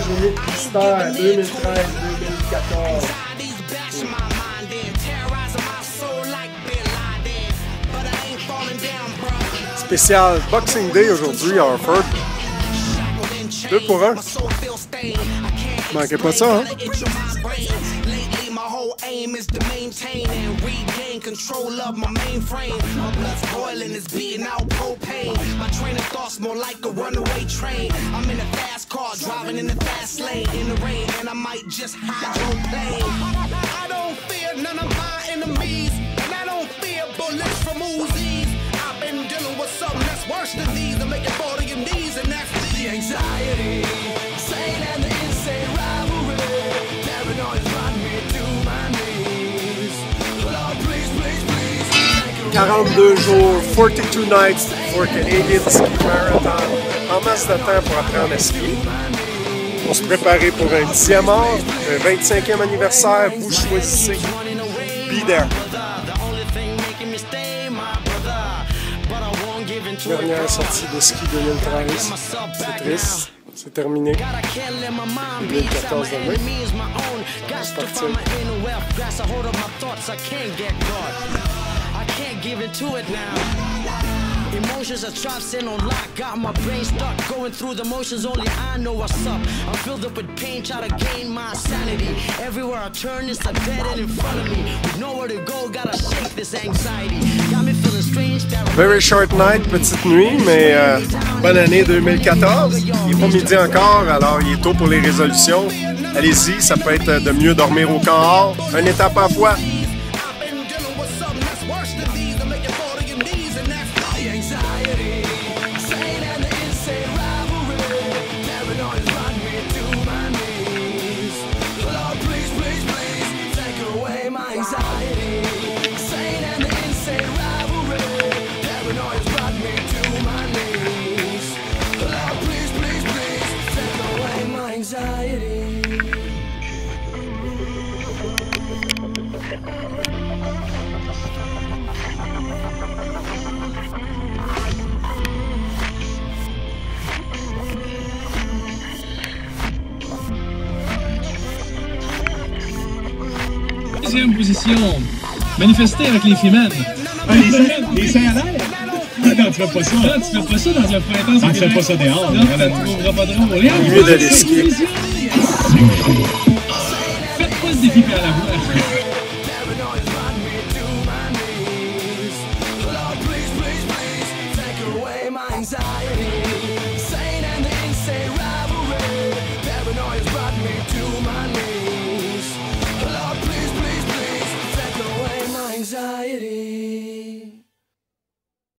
Voyage au mythe mystère 2013-2014. Spécial Boxing Day aujourd'hui à Hartford. 2 pour 1. Manquez pas ça, hein? Aim is to maintain and regain control of my mainframe. My blood's boiling, it's beating out propane. My train of thoughts more like a runaway train. I'm in a fast car, driving in the fast lane. In the rain, and I might just hydroplane. I don't fear none of my enemies, and I don't fear bullets from Uzis. I've been dealing with something that's worse than these. I'm making fall to your knees, and that's the anxiety. Sane and the insane rivalry. Paranoia's run me to my knees. Lord, please, please, please. 42 jours, 42 nights for Canadian Ski Marathon. En masse de temps pour apprendre à skier. On se préparer pour un 10e art, un 25e anniversaire. Vous choisissez. Be there. Dernière sortie de ski 2013. C'est triste. C'est terminé. 2014 demain. On va partir. Emotions are traps in on lock. Got my brain stuck, going through the motions. Only I know what's up. I'm filled up with pain, try to gain my sanity. Everywhere I turn, it's a dead end in front of me. With nowhere to go, gotta shake this anxiety. Got me feeling strange. Very short night, petite nuit, mais bonne année 2014. Il n'est pas midi encore, alors il est tôt pour les résolutions. Allez-y, ça peut être de mieux dormir au camp hors, une étape à la fois. Deuxième position, manifester avec les Freemen. Les seins à l'air? Non, tu fais pas ça. Non, tu fais pas ça dans un printemps. Non, tu fais pas ça dehors. Non, tu ne trouveras pas drôle. Mieux d'aller skier. Faites pas ce défi par la voie.